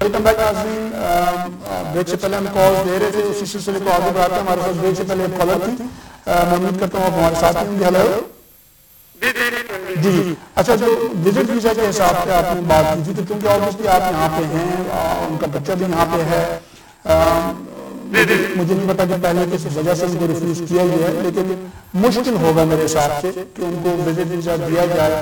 Welcome back ناظرین. Break سے پہلے ہم کال دے رہے تھے, اسی سلسلے کو آگے بڑھاتے ہیں. ہمارے ساتھ بریک سے پہلے ایک کالر تھی, میں امید کرتا ہوں آپ ہمارے ساتھ ہوں گے. ہیلو جی. اچھا, جو وزٹ ویزا کے حساب سے آپ نے بات کی تھی, تو کیونکہ آبویسلی آپ یہاں پہ ہیں, ان کا بچہ بھی یہاں پہ ہے, مجھے نہیں پتا کہ پہلے کس وجہ سے ان کو ریفیوز کیا گیا ہے, لیکن مشکل ہوگا میرے حساب سے کہ ان کو وزٹ ویزا دیا جائے.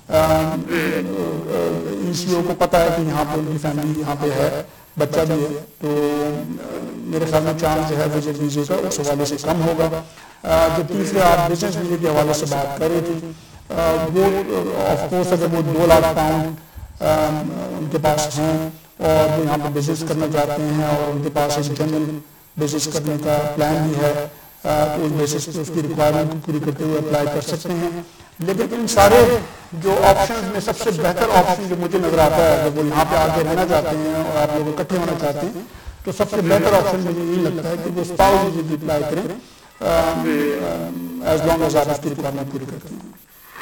ای سی او کو پتا ہے کہ یہاں پہ ان کی فیملی یہاں پہ ہے, بچہ بھی ہے, تو میرے خیال میں چانس جو ہے وزٹ ویزے کا اس حوالے سے کم ہوگا. جو تیسرے آپ بزنس ویزے کے حوالے سے بات کر رہے تھے, وہ آف کورس اگر وہ 2 لاکھ پاؤنڈ ان کے پاس ہیں اور وہ یہاں پہ بزنس کرنا چاہتے ہیں اور ان کے پاس ایک جنرل بزنس کرنے کا پلان بھی ہے, تو اس بیسس پہ اس کی ریکوائرمنٹ کو پوری کرتے ہوئے اپلائی کر سکتے ہیں. لیکن ان سارے جو آپشنز میں سب سے بہتر آپشن جو مجھے نظر آتا ہے, اگر وہ یہاں پہ آ کے رہنا چاہتے ہیں اور آپ لوگ اکٹھے ہونا چاہتے ہیں, تو سب سے بہتر آپشن مجھے یہی لگتا ہے کہ وہ اسپاؤس ویزا کی اپلائی کریں, ایز لانگ ایز آپ اس کی ریکوائرمنٹ پوری کرتے ہیں.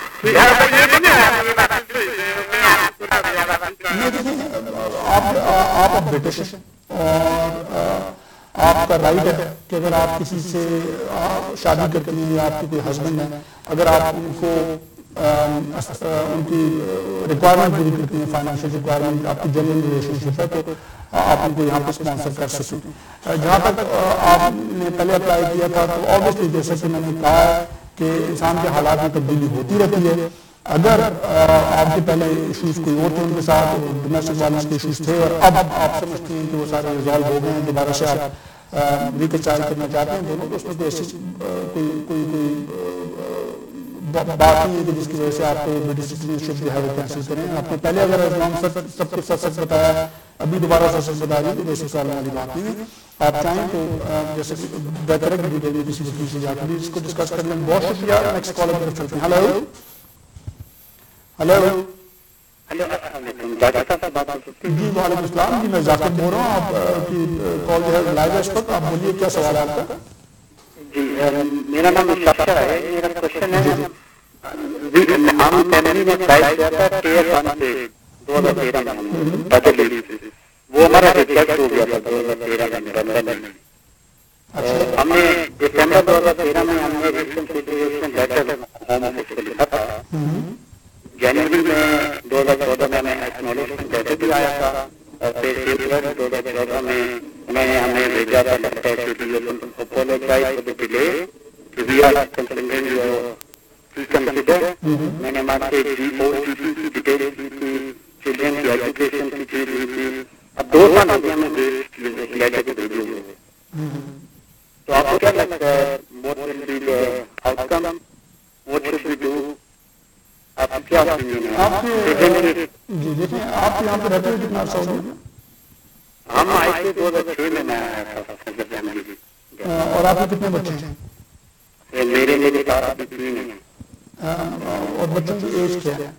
آپ برٹش ہیں اور آپ کا رائٹ ہے کہ اگر آپ کسی سے شادی کرتے ہیں یا آپ کے کوئی ہسبینڈ ہے, اگر آپ ان کو ان کی ریکوائرمنٹ پوری کرتی ہیں, فائنینشیل ریکوائرمنٹ, آپ کی جنرل ریلیشن شپ ہے, تو آپ ان کو یہاں پہ اسپانسر کر سکتے ہیں. جہاں تک آپ نے پہلے اپلائی کیا تھا, تو آبویسلی جیسا کہ میں نے کہا ہے کہ انسان کے حالات میں تبدیلی ہوتی رہتی ہے. اگر آپ کے پہلے ایشوز کوئی اور تھے ان کے ساتھ, ڈومیسٹک وائلنس کے ایشوز تھے, اور اب آپ سمجھتے ہیں کہ وہ سارے ریزالو ہو گئے ہیں, دوبارہ سے آپ ریکنسائل کرنا چاہتے ہیں دونوں, تو اس میں کوئی ایسی کوئی بات نہیں ہے کہ جس کی وجہ سے آپ کو برٹش سٹیزنشپ جو ہے وہ کینسل کریں. آپ نے پہلے اگر سب کے ساتھ سچ بتایا, ابھی دوبارہ سے سچ بتا دیں, تو ویسے سوال والی بات نہیں ہے. آپ چاہیں تو جیسے بہتر ہے کہ ڈیٹیل کسی وکیل سے جا کے اس کو ڈسکس کر لیں. بہت شکریہ. نیکسٹ کالر کی طرف چلتے ہیں. ہیلو ہیلو جی, وعلیکم السلام. جی, میں ذاکر بول رہا ہوں, آپ کی کال جو ہے لائیو ہے اس وقت. آپ بولیے کیا سوال ہے آپ کا. جی, میرا نام مصطفیٰ ہے. میرا کوشچن ہے, ہم فیملی نے اپلائی کیا تھا TF1 سے 2013 میں بدل لی تھی, وہ ہمارا ریجیکٹ ہو گیا تھا 2013 میں نومبر میں. ہم نے دسمبر 2013 میں ہم نے ریکنسیلیشن لیٹر ہوم آفس کو لکھا تھا. جنوری میں 2014 میں ہمیں ایکنالجمنٹ لیٹر بھی آیا تھا, اور پھر فیبرری 2014 میں ہمیں بھیجا تھا لیٹر کہ apologize for the delay, we are considering your reconsider. میں نے ہمارے GOCP کی ڈیٹیل کی تھی, چلڈرن کی ایجوکیشن کی چیز ہوئی تھی. اب 2 سال ہو گیا ہمیں لیٹر کو بھیجے ہوئے. تو آپ کو کیا لگتا ہے, what will be the outcome, what should we do, آپ کی کیا opinion ہے؟ آپ کے جی دیکھیں, آپ یہاں پہ رہتے ہیں کتنا عرصہ ہو گیا؟ ہم آئے تھے 2006 میں میں آیا تھا. اور آپ کے کتنے بچے ہیں؟ میرے پاس ابھی 3 ہیں. اور بچوں کی ایج کیا ہے؟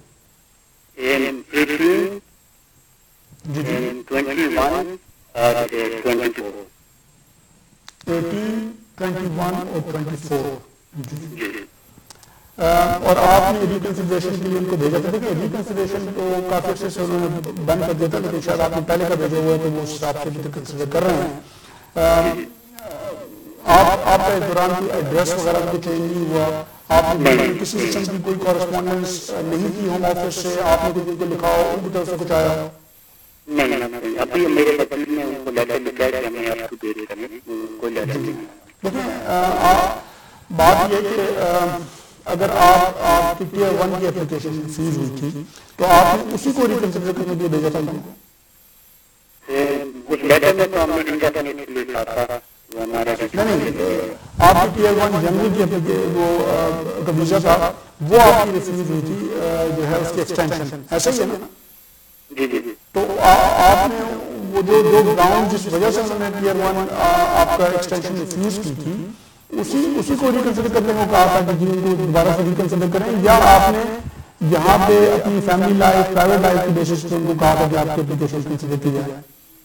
18, 21 اور 24. 18, 21 اور 24. جی. اور آپ نے ریکنسیڈریشن کے لیے ان کو بھیجا تھا. دیکھیں, ریکنسیڈریشن تو کافی عرصے سے انہوں نے بند کر دیا تھا, لیکن شاید آپ نے پہلے کا بھیجا ہوا ہے, تو وہ اس حساب سے بھی کنسیڈر کر رہے ہیں. آپ کا اس دوران کوئی ایڈریس وغیرہ کو چینج نہیں ہوا, آپ نے کسی قسم کی کوئی کورسپونڈنس نہیں کی ہوم آفس سے, آپ نے کسی کو لکھا ہو, ان کی طرف سے کچھ آیا ہو؟ نہیں, ابھی میرے وکیل نے ان کو لیٹر لکھا ہے کہ ہمیں آپ کو دے دیتے ہیں, کوئی لیٹر نہیں. دیکھیں, بات یہ کہ اگر آپ کی ٹیئر 1 کی اپلیکیشن ریفیوز ہوئی تھی, تو آپ نے اسی کو ریکنسیڈر کرنے کے لیے بھیجا تھا ان کو. اس لیٹر میں تو ہم نے انڈیفینیٹ لکھا تھا. نہیں, آپ کی ٹیئر 1 جنرل کی وہ ویزا تھا, وہ آپ کی ریفیوز ہوئی تھی, جو ہے اس کی ایکسٹینشن, ایسا ہی ہے نا؟ جی. تو آپ نے وہ جو گراؤنڈ جس وجہ سے انہوں نے ٹیئر 1 آپ کا ایکسٹینشن ریفیوز کی تھی, اسی کو ریکنسیڈر کرنے کو کہا تھا کہ جی ان کو دوبارہ سے ریکنسیڈر کریں, یا آپ نے یہاں پہ اپنی فیملی لائف, پرائیویٹ لائف کی بیسس پہ ان کو کہا تھا کہ آپ کی اپلیکیشن کنسیڈر کی جائے؟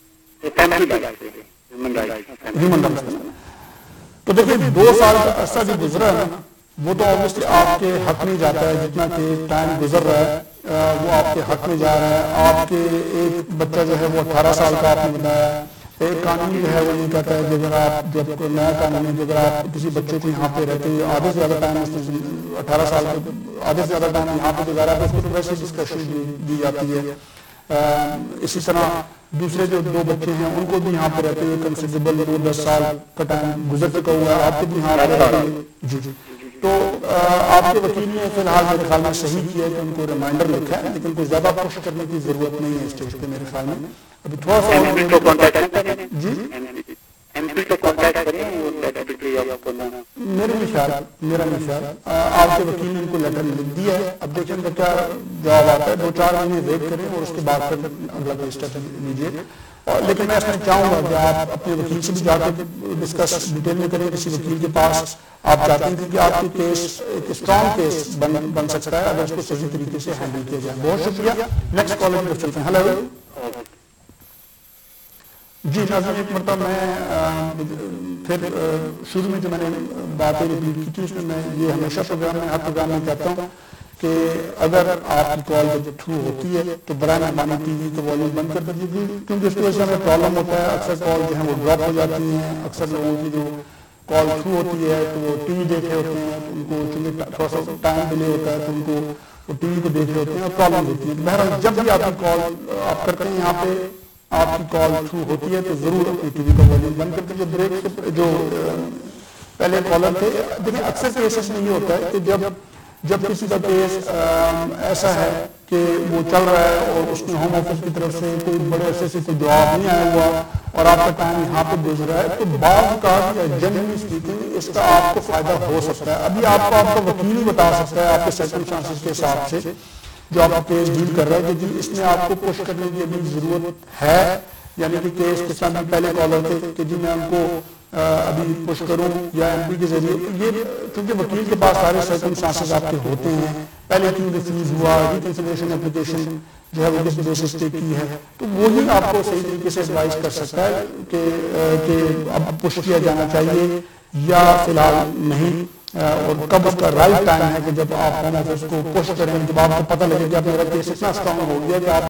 Human rights. تو دیکھیں, 2 سال کا عرصہ جو گزرا ہے نا, وہ تو آبویسلی آپ کے حق نہیں جاتا ہے, جتنا کہ ٹائم گزر رہا ہے وہ آپ کے حق میں جا رہا ہے. آپ کے ایک بچہ جو ہے وہ 18 سال کا آپ نے بتایا. ایک قانون جو ہے وہ یہ کہتا ہے کہ اگر آپ جب کوئی نیا قانون ہے کہ اگر آپ کسی بچے کو یہاں پہ رہتے ہوئے آدھے سے زیادہ ٹائم 18 سال کے آدھے سے زیادہ ٹائم یہاں پہ گزارا تو اس کو تو ویسے ڈسکشن دی جاتی ہے. اسی طرح دوسرے جو 2 بچے ہیں ان کو بھی یہاں پہ رہتے ہوئے کنسیڈریبل 10 سال کا ٹائم گزر چکا ہوا ہے. آپ کو بھی یہاں پہ رہتے ہوئے جی تو آپ کے وکیل نے فی الحال میرے خیال میں صحیح کیا کہ ان کو ریمائنڈر لکھا ہے, لیکن کوئی زیادہ پش کرنے کی ضرورت نہیں ہے اسٹیج پہ میرے خیال میں. ابھی تھوڑا سا جی میرا نہیں خیال آپ کے وکیل نے ان کو لیٹر لکھ دیا ہے. اب دیکھیں گے کیا جواب آتا ہے. 2-4 مہینے ویٹ کریں اور اس کے بعد پھر اگلا کوئی اسٹیپ لیجیے. لیکن میں اس میں چاہوں گا کہ آپ اپنے وکیل سے بھی جا کے ڈسکس ڈیٹیل میں کریں. کسی وکیل کے پاس آپ چاہتے ہیں کہ آپ کی کیس ایک اسٹرانگ کیس بن سکتا ہے اگر اس کو صحیح طریقے سے ہینڈل کیا جائے. بہت شکریہ. نیکسٹ کالر کی طرف چلتے ہیں. ہیلو جی ناظرین, ایک مرتبہ میں پھر شروع میں جو میں نے باتیں ریپیٹ کی تھی اس میں یہ ہمیشہ پروگرام میں ہر پروگرام میں کہتا ہوں کہ اگر آپ کی کال جب تھرو ہوتی ہے تو برائے مہربانی ٹی وی کا والیوم بند کر دیجیے, کیونکہ اس کی وجہ سے ہمیں پرابلم ہوتا ہے. اکثر کال جو ہیں وہ ڈراپ ہو جاتی ہیں. اکثر لوگوں کی جو کال تھرو ہوتی ہے تو وہ ٹی وی دیکھ رہے ہوتے ہیں, تو ان کو چونکہ تھوڑا سا ٹائم ڈیلے ہوتا ہے تو ان کو وہ ٹی وی کو دیکھ رہے ہوتے ہیں اور پرابلم ہوتی ہے. بہرحال جب بھی آپ کی کال آپ کرتے ہیں یہاں پہ آپ کی کال تھرو ہوتی ہے تو ضرور اپنی ٹی وی کا والیوم بند کر دیجیے. بریک سے جو پہلے کالر تھے, دیکھیں اکثر کیسز میں یہ ہوتا ہے کہ جب کسی کا کیس ایسا ہے کہ وہ چل رہا ہے اور اس میں ہوم آفس کی طرف سے کوئی بڑے عرصے سے کوئی جواب نہیں آیا ہوا اور آپ کا ٹائم یہاں پہ گزر رہا ہے, تو بعض کا جنرلی اسپیکنگ اس کا آپ کو فائدہ ہو سکتا ہے. ابھی آپ کا وکیل ہی بتا سکتا ہے آپ کے سرکمسٹانسز کے حساب سے جو آپ کا کیس ڈیل کر رہا ہے کہ جی اس میں آپ کو پش کرنے کی ابھی ضرورت ہے, یعنی کہ کیس کے ساتھ پہلے کالر تھے کہ جی میں ان کو ابھی پش کروں یا ایم پی کے ذریعے. یہ کیونکہ وکیل کے پاس سارے سرکمسٹانسز آپ کے ہوتے ہیں, پہلے کیوں ریفیوز ہوا, ریکنسیڈریشن اپلیکیشن جو ہے وہ کس بیسس پہ کی ہے, تو وہی آپ کو صحیح طریقے سے ایڈوائز کر سکتا ہے کہ اب پش کیا جانا چاہیے یا فی الحال نہیں, اور کب اس کا رائٹ ٹائم ہے کہ جب آپ ہوم آفس کو پش کریں, جب آپ کو پتہ لگے کہ اب میرا کیس اتنا اسٹرانگ ہو گیا کہ آپ